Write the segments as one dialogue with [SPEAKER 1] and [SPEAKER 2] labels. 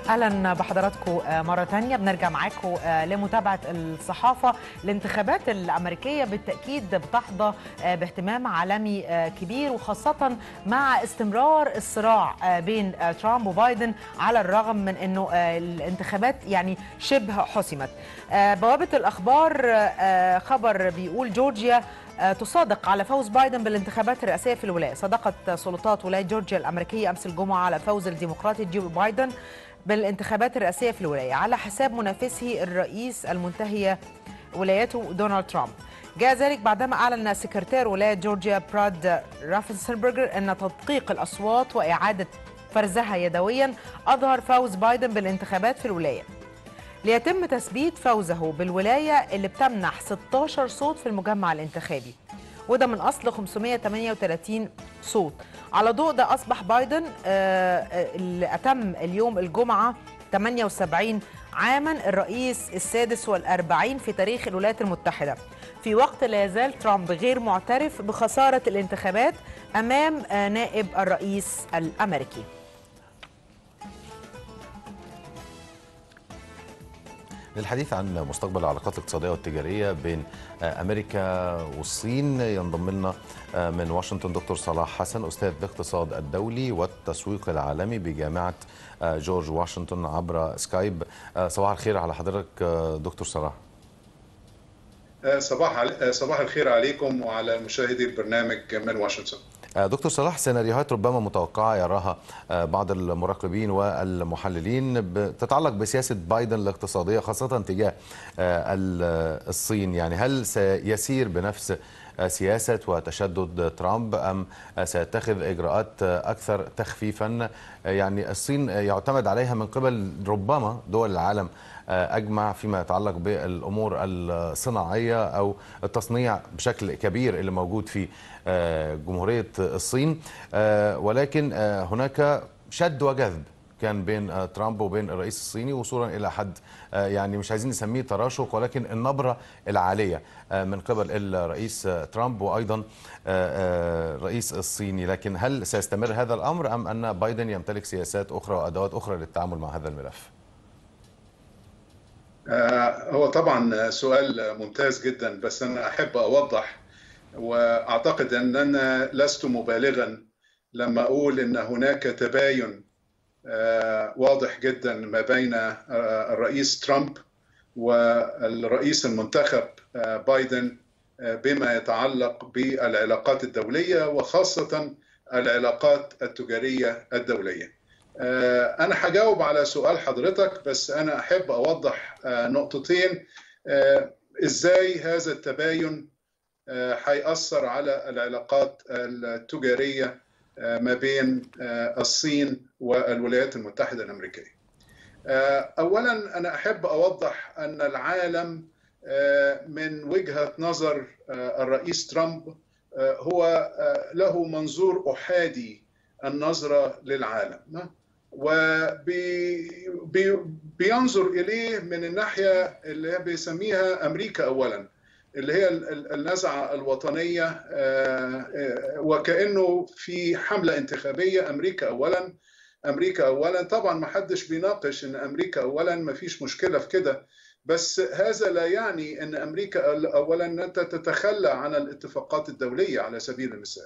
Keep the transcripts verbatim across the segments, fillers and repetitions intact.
[SPEAKER 1] اهلا بحضراتكم مره ثانيه. بنرجع معاكم لمتابعه الصحافه. الانتخابات الامريكيه بالتاكيد بتحظى باهتمام عالمي كبير، وخاصه مع استمرار الصراع بين ترامب وبايدن على الرغم من انه الانتخابات يعني شبه حسمت. بوابه الاخبار خبر بيقول جورجيا تصادق على فوز بايدن بالانتخابات الرئاسيه في الولايه. صدقت سلطات ولايه جورجيا الامريكيه امس الجمعه على فوز الديمقراطي جو بايدن بالانتخابات الرئاسيه في الولايه على حساب منافسه الرئيس المنتهي ولايته دونالد ترامب. جاء ذلك بعدما اعلن سكرتير ولايه جورجيا براد رافنسلبرجر ان تدقيق الاصوات واعاده فرزها يدويا اظهر فوز بايدن بالانتخابات في الولايه، ليتم تثبيت فوزه بالولايه اللي بتمنح ستة عشر صوت في المجمع الانتخابي، وده من اصل خمسمائة وثمانية وثلاثين صوت. على ضوء ده اصبح بايدن اللي اتم اليوم الجمعه ثمانية وسبعين عاما الرئيس السادس والأربعين في تاريخ الولايات المتحده، في وقت لا يزال ترامب غير معترف بخساره الانتخابات امام نائب الرئيس الامريكي.
[SPEAKER 2] للحديث عن مستقبل العلاقات الاقتصادية والتجارية بين أمريكا والصين ينضم لنا من واشنطن دكتور صلاح حسن، أستاذ الاقتصاد الدولي والتسويق العالمي بجامعة جورج واشنطن عبر سكايب. صباح الخير على حضرتك دكتور صلاح.
[SPEAKER 3] صباح صباح الخير عليكم وعلى مشاهدي البرنامج من واشنطن.
[SPEAKER 2] دكتور صلاح، سيناريوهات ربما متوقعة يراها بعض المراقبين والمحللين تتعلق بسياسة بايدن الاقتصادية خاصة تجاه الصين، يعني هل سيسير بنفس سياسة وتشدد ترامب أم سيتخذ إجراءات أكثر تخفيفا؟ يعني الصين يعتمد عليها من قبل ربما دول العالم أجمع فيما يتعلق بالأمور الصناعية أو التصنيع بشكل كبير اللي موجود في جمهورية الصين، ولكن هناك شد وجذب كان بين ترامب وبين الرئيس الصيني وصولا إلى حد يعني مش عايزين نسميه تراشق، ولكن النبرة العالية من قبل الرئيس ترامب وأيضا الرئيس الصيني. لكن هل سيستمر هذا الأمر أم أن بايدن يمتلك سياسات أخرى وأدوات أخرى للتعامل مع هذا الملف؟
[SPEAKER 3] هو طبعا سؤال ممتاز جدا، بس أنا أحب أوضح وأعتقد أن أنا لست مبالغا لما أقول أن هناك تباين واضح جدا ما بين الرئيس ترامب والرئيس المنتخب بايدن بما يتعلق بالعلاقات الدولية وخاصة العلاقات التجارية الدولية. أنا هجاوب على سؤال حضرتك، بس أنا أحب أوضح نقطتين إزاي هذا التباين هيأثر على العلاقات التجارية ما بين الصين والولايات المتحدة الأمريكية. أولاً أنا أحب أوضح أن العالم من وجهة نظر الرئيس ترامب هو له منظور أحادي النظرة للعالم، وبينظر إليه من الناحية اللي بيسميها أمريكا أولاً، اللي هي النزعة الوطنية، وكأنه في حملة انتخابية أمريكا أولاً أمريكا أولاً. طبعاً ما حدش بيناقش أن أمريكا أولاً، ما فيش مشكلة في كده، بس هذا لا يعني أن أمريكا أولاً تتخلى عن الاتفاقات الدولية على سبيل المثال.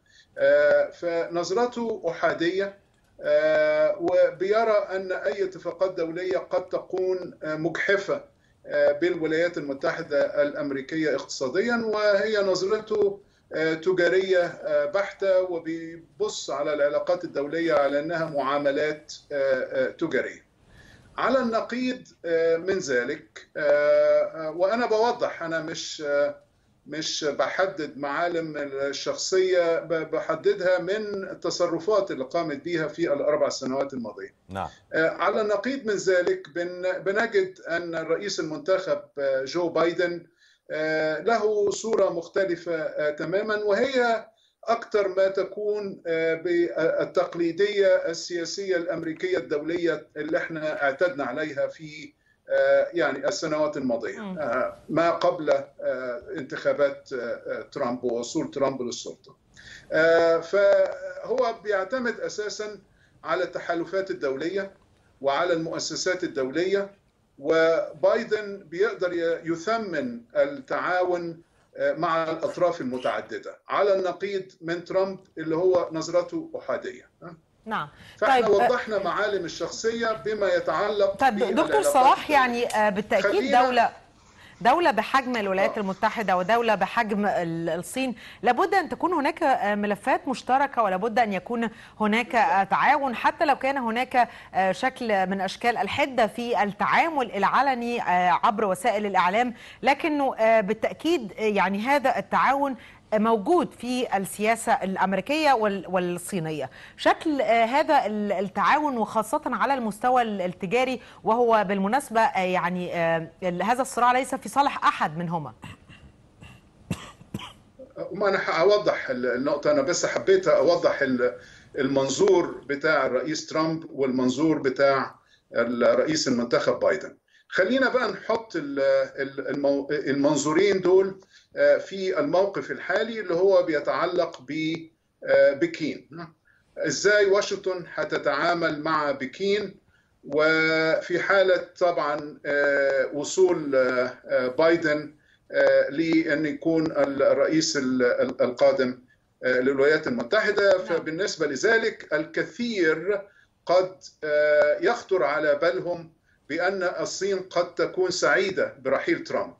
[SPEAKER 3] فنظرته أحادية، وبيرى أن أي اتفاقات دولية قد تكون مجحفة بالولايات المتحدة الأمريكية اقتصاديا، وهي نظرته تجارية بحتة، وبيبص على العلاقات الدولية على أنها معاملات تجارية. على النقيض من ذلك، وأنا بوضح أنا مش مش بحدد معالم الشخصية، بحددها من التصرفات اللي قامت بها في الأربع سنوات الماضية.
[SPEAKER 2] نعم.
[SPEAKER 3] على النقيض من ذلك بنجد أن الرئيس المنتخب جو بايدن له صورة مختلفة تماما، وهي أكثر ما تكون بالتقليدية السياسية الأمريكية الدولية اللي احنا اعتدنا عليها في يعني السنوات الماضية ما قبل انتخابات ترامب ووصول ترامب للسلطة. فهو بيعتمد أساسا على التحالفات الدولية وعلى المؤسسات الدولية، وبايدن بيقدر يثمن التعاون مع الأطراف المتعددة على النقيض من ترامب اللي هو نظرته أحادية.
[SPEAKER 1] نعم.
[SPEAKER 3] فاحنا طيب وضحنا معالم الشخصية بما يتعلق
[SPEAKER 1] طيب دكتور صلاح، يعني بالتأكيد دولة دولة بحجم الولايات المتحدة ودولة بحجم الصين لابد أن تكون هناك ملفات مشتركة، ولابد أن يكون هناك تعاون، حتى لو كان هناك شكل من أشكال الحدة في التعامل العلني عبر وسائل الإعلام، لكنه بالتأكيد يعني هذا التعاون موجود في السياسة الأمريكية والصينية. شكل هذا التعاون وخاصة على المستوى التجاري، وهو بالمناسبة يعني هذا الصراع ليس في صالح أحد منهما.
[SPEAKER 3] ما أنا هوضح النقطة، أنا بس حبيت أوضح المنظور بتاع الرئيس ترامب والمنظور بتاع الرئيس المنتخب بايدن. خلينا بقى نحط المنظورين دول في الموقف الحالي اللي هو بيتعلق ببكين. ازاي واشنطن هتتعامل مع بكين، وفي حالة طبعا وصول بايدن لأن يكون الرئيس القادم للولايات المتحدة. فبالنسبة لذلك الكثير قد يخطر على بالهم بأن الصين قد تكون سعيدة برحيل ترامب.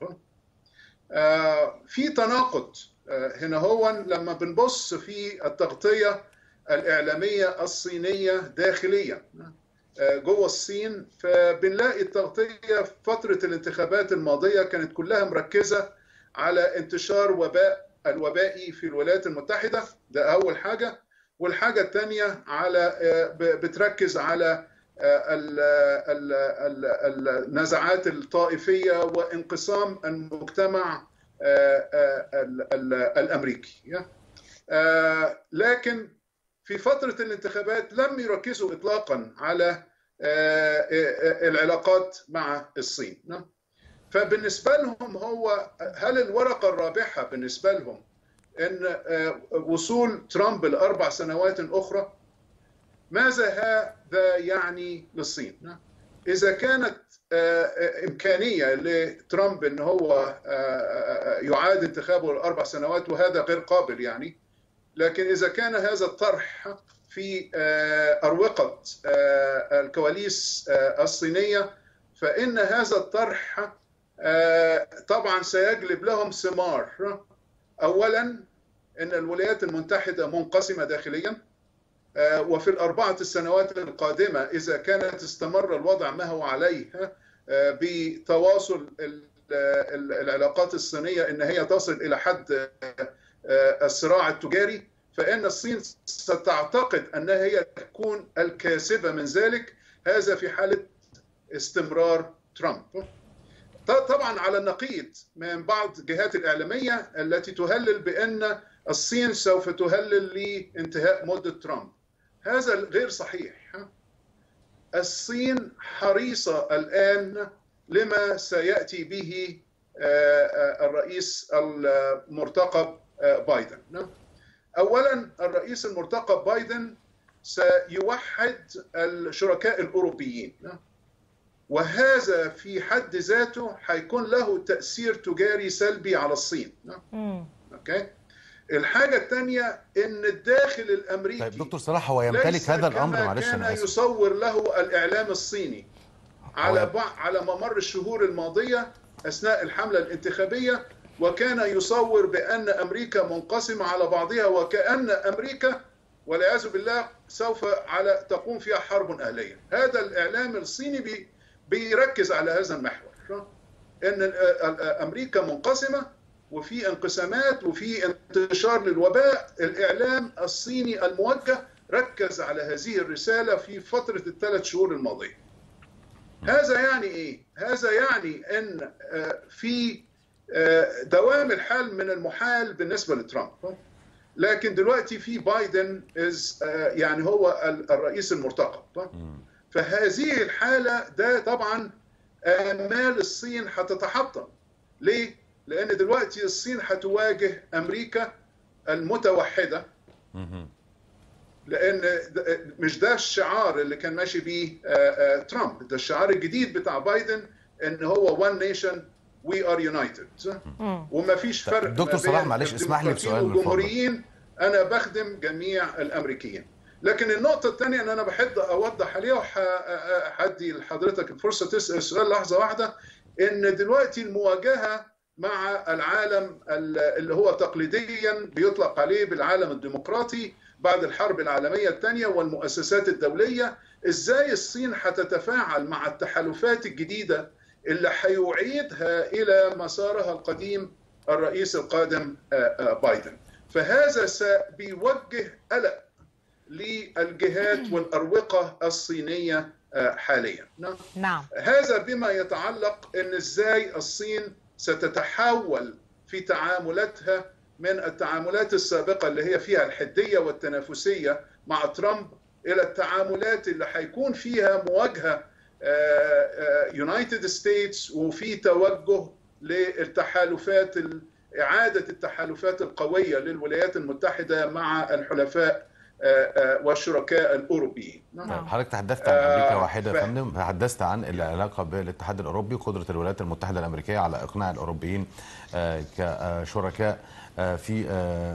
[SPEAKER 3] في تناقض هنا هو لما بنبص في التغطية الإعلامية الصينية داخليا جوه الصين، فبنلاقي التغطية في فترة الانتخابات الماضية كانت كلها مركزة على انتشار وباء الوبائي في الولايات المتحدة، ده أول حاجة. والحاجة الثانية على بتركز على النزعات الطائفية وانقسام المجتمع الأمريكي. لكن في فترة الانتخابات لم يركزوا إطلاقا على العلاقات مع الصين. فبالنسبة لهم هو هل الورقة الرابحة بالنسبة لهم أن وصول ترامب لأربع سنوات أخرى؟ ماذا هذا يعني للصين؟ إذا كانت إمكانية لترامب أن هو يعاد انتخابه لأربع سنوات، وهذا غير قابل يعني، لكن إذا كان هذا الطرح في أروقة الكواليس الصينية، فإن هذا الطرح طبعا سيجلب لهم ثمار. أولا أن الولايات المتحدة منقسمة داخليا، وفي الأربعة السنوات القادمة إذا كانت استمر الوضع ما هو عليه بتواصل العلاقات الصينية إن هي تصل إلى حد الصراع التجاري، فإن الصين ستعتقد أنها هي تكون الكاسبة من ذلك، هذا في حالة استمرار ترامب. طبعا على النقيض من بعض الجهات الإعلامية التي تهلل بأن الصين سوف تهلل لانتهاء مدة ترامب، هذا غير صحيح. الصين حريصة الآن لما سيأتي به الرئيس المرتقب بايدن. أولا الرئيس المرتقب بايدن سيوحد الشركاء الأوروبيين، وهذا في حد ذاته هيكون له تأثير تجاري سلبي على الصين. أوكي. الحاجة الثانية إن الداخل الأمريكي
[SPEAKER 2] طيب دكتور صلاح، هو يمتلك هذا الأمر؟ معلش
[SPEAKER 3] أنا آسف. يصور له الإعلام الصيني على على ممر الشهور الماضية أثناء الحملة الانتخابية، وكان يصور بأن أمريكا منقسمة على بعضها، وكأن أمريكا والعياذ بالله سوف على تقوم فيها حرب أهلية. هذا الإعلام الصيني بي بيركز على هذا المحور، أن أمريكا منقسمة وفي انقسامات وفي انتشار للوباء. الإعلام الصيني الموجه ركز على هذه الرسالة في فترة الثلاث شهور الماضية. هذا يعني إيه؟ هذا يعني أن في دوام الحال من المحال بالنسبة لترامب، لكن دلوقتي في بايدن يعني هو الرئيس المرتقب. فهذه الحالة ده طبعا آمال الصين هتتحطم. ليه؟ لأن دلوقتي الصين هتواجه أمريكا المتوحدة لان مش ده الشعار اللي كان ماشي بيه ترامب، ده الشعار الجديد بتاع بايدن ان هو one nation we are united. وما فيش فرق.
[SPEAKER 2] دكتور صلاح معلش اسمح لي بسؤال
[SPEAKER 3] والجمهوريين، انا بخدم جميع الامريكيين. لكن النقطه الثانيه ان انا بحب اوضح عليها وهدي لحضرتك الفرصه تسال سؤال لحظه واحده، ان دلوقتي المواجهه مع العالم اللي هو تقليديا بيطلق عليه بالعالم الديمقراطي بعد الحرب العالميه الثانيه والمؤسسات الدوليه، ازاي الصين هتتفاعل مع التحالفات الجديده اللي هيعيدها الى مسارها القديم الرئيس القادم بايدن. فهذا سيوجه قلق للجهات والأروقة الصينية حاليا.
[SPEAKER 1] نعم.
[SPEAKER 3] هذا بما يتعلق ان ازاي الصين ستتحول في تعاملاتها من التعاملات السابقة اللي هي فيها الحدية والتنافسية مع ترامب الى التعاملات اللي هيكون فيها مواجهة يونايتد ستيتس وفي توجه للتحالفات، إعادة التحالفات القوية للولايات المتحدة مع الحلفاء والشركاء الأوروبيين.
[SPEAKER 2] نعم. حضرتك تحدثت عن أمريكا واحدة يا فندم، تحدثت عن العلاقة بالاتحاد الأوروبي وقدرة الولايات المتحدة الأمريكية على إقناع الأوروبيين كشركاء في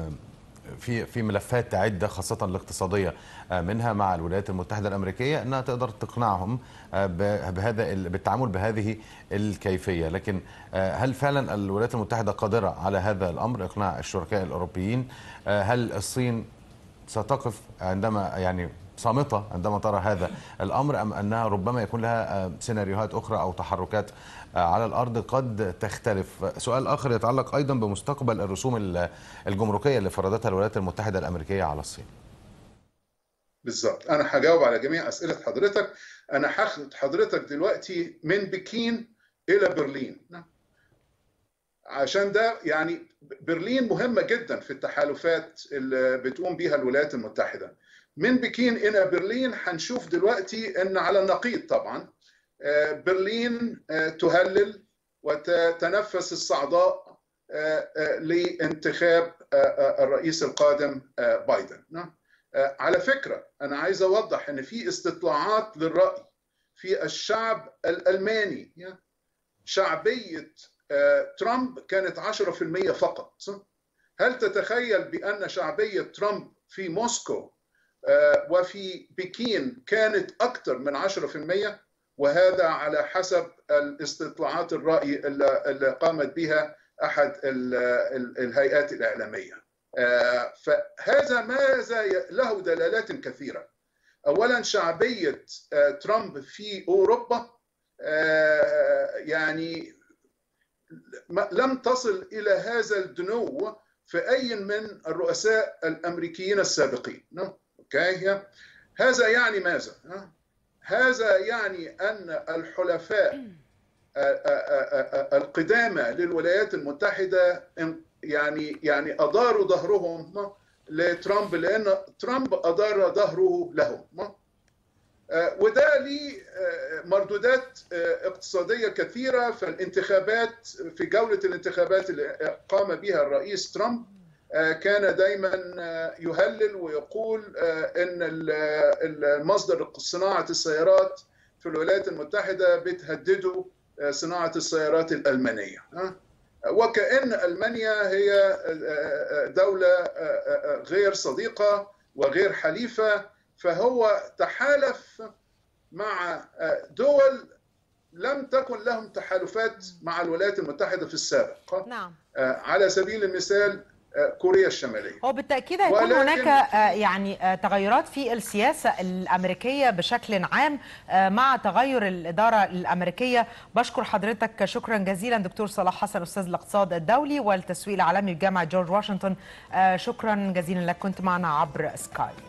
[SPEAKER 2] في في ملفات عدة خاصة الاقتصادية منها مع الولايات المتحدة الأمريكية أنها تقدر تقنعهم بهذا بالتعامل بهذه الكيفية. لكن هل فعلا الولايات المتحدة قادرة على هذا الأمر، إقناع الشركاء الأوروبيين؟ هل الصين ستقف عندما يعني صامتة عندما ترى هذا الأمر، أم أنها ربما يكون لها سيناريوهات أخرى أو تحركات على الأرض قد تختلف؟ سؤال آخر يتعلق أيضا بمستقبل الرسوم الجمركية اللي فرضتها الولايات المتحدة الأمريكية على الصين.
[SPEAKER 3] بالضبط، أنا هجاوب على جميع أسئلة حضرتك. أنا هاخد حضرتك دلوقتي من بكين إلى برلين، عشان ده يعني برلين مهمة جدا في التحالفات اللي بتقوم بيها الولايات المتحدة. من بكين إلى برلين هنشوف دلوقتي أن على النقيض طبعا برلين تهلل وتتنفس الصعداء لانتخاب الرئيس القادم بايدن. على فكرة أنا عايز أوضح أن في استطلاعات للرأي في الشعب الألماني، شعبية ترامب كانت عشرة بالمئة فقط. هل تتخيل بأن شعبية ترامب في موسكو وفي بكين كانت أكثر من عشرة بالمئة؟ وهذا على حسب الاستطلاعات الرأي اللي قامت بها أحد الهيئات الإعلامية. فهذا ماذا له دلالات كثيرة. أولا شعبية ترامب في أوروبا يعني لم تصل إلى هذا الدنو في أي من الرؤساء الأمريكيين السابقين. أوكي، هذا يعني ماذا؟ هذا يعني أن الحلفاء القدامى للولايات المتحدة يعني يعني أداروا ظهرهم لترامب، لأن ترامب أدار ظهره لهم، وده ليه مردودات اقتصادية كثيرة. فالانتخابات في جولة الانتخابات اللي قام بها الرئيس ترامب كان دايما يهلل ويقول ان المصدر صناعة السيارات في الولايات المتحدة بتهدده صناعة السيارات الألمانية، وكأن ألمانيا هي دولة غير صديقة وغير حليفة. فهو تحالف مع دول لم تكن لهم تحالفات مع الولايات المتحدة في السابق.
[SPEAKER 1] نعم.
[SPEAKER 3] على سبيل المثال كوريا الشمالية.
[SPEAKER 1] هو بالتأكيد هيكون ولكن... هناك يعني تغيرات في السياسة الأمريكية بشكل عام مع تغير الإدارة الأمريكية. بشكر حضرتك شكرا جزيلا دكتور صلاح حسن، أستاذ الاقتصاد الدولي والتسويق العالمي بجامعة جورج واشنطن. شكرا جزيلا لك، كنت معنا عبر سكايب.